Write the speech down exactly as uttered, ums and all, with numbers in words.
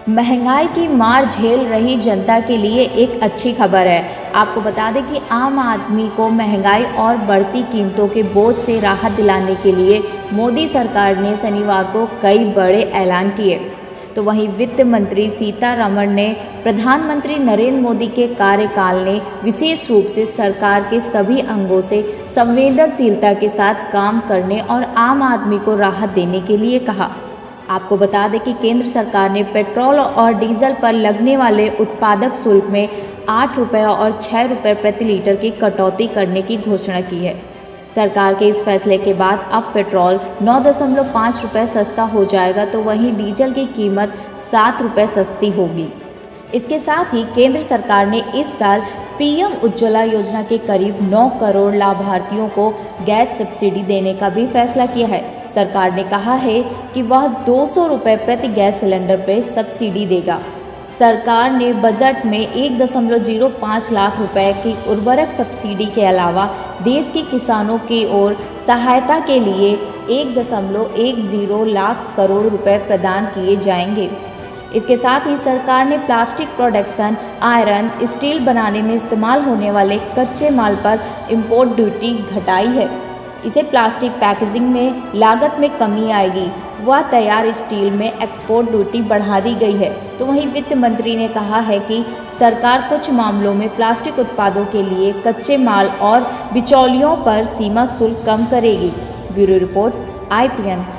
महंगाई की मार झेल रही जनता के लिए एक अच्छी खबर है। आपको बता दें कि आम आदमी को महंगाई और बढ़ती कीमतों के बोझ से राहत दिलाने के लिए मोदी सरकार ने शनिवार को कई बड़े ऐलान किए। तो वहीं वित्त मंत्री सीतारमण ने प्रधानमंत्री नरेंद्र मोदी के कार्यकाल ने विशेष रूप से सरकार के सभी अंगों से संवेदनशीलता के साथ काम करने और आम आदमी को राहत देने के लिए कहा। आपको बता दें कि केंद्र सरकार ने पेट्रोल और डीजल पर लगने वाले उत्पादक शुल्क में आठ रुपये और छः रुपये प्रति लीटर की कटौती करने की घोषणा की है। सरकार के इस फैसले के बाद अब पेट्रोल नौ दशमलव पाँच रुपये सस्ता हो जाएगा, तो वहीं डीजल की कीमत सात रुपये सस्ती होगी। इसके साथ ही केंद्र सरकार ने इस साल पीएम उज्ज्वला योजना के करीब नौ करोड़ लाभार्थियों को गैस सब्सिडी देने का भी फैसला किया है। सरकार ने कहा है कि वह दो सौ रुपये प्रति गैस सिलेंडर पर सब्सिडी देगा। सरकार ने बजट में एक दशमलव जीरो पाँच लाख रुपए की उर्वरक सब्सिडी के अलावा देश के किसानों की ओर सहायता के लिए एक दशमलव एक जीरो लाख करोड़ रुपए प्रदान किए जाएंगे। इसके साथ ही सरकार ने प्लास्टिक प्रोडक्शन, आयरन, स्टील बनाने में इस्तेमाल होने वाले कच्चे माल पर इम्पोर्ट ड्यूटी घटाई है। इसे प्लास्टिक पैकेजिंग में लागत में कमी आएगी। वह तैयार स्टील में एक्सपोर्ट ड्यूटी बढ़ा दी गई है। तो वहीं वित्त मंत्री ने कहा है कि सरकार कुछ मामलों में प्लास्टिक उत्पादों के लिए कच्चे माल और बिचौलियों पर सीमा शुल्क कम करेगी। Bureau report I P N.